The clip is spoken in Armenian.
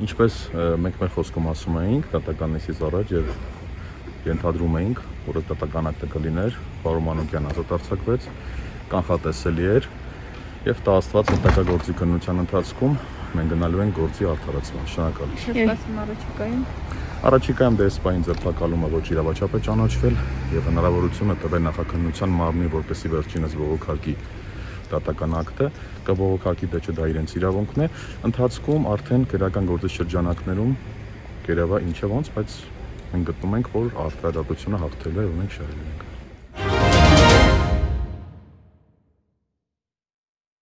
Ինչպես մենք մեր խոսքում ասում էինք, դատական նիստից առաջ եւ ենթադրում էինք, որ դատական ակտը կլիներ, պարոն Մանուկյանն ազատ արձակվեց, կանխատեսելի էր եւ տա Աստված հետագա գործի ընթացքում մենք գնալու ենք գործի արդարացման։ Շնորհակալություն։ Սպասում առաջիկայում։ Առաջիկայում դեսպային ձերբակալումը ոչ իրավաչափ է ճանաչվել եւ հնարավորությունը տվել նախաքննության մարմնի, որպեսզի վերջինս բողոքարկի դատական ակտը, կբողոքարկի թե չէ դա իրենց իրավունքն է։ Ընթացքում արդեն քրեական գործի շրջանակներում կերևա ինչը ոնց, բայց մենք գտնում ենք, որ արդարադատությունը հաղթել է ու մենք շահել ենք։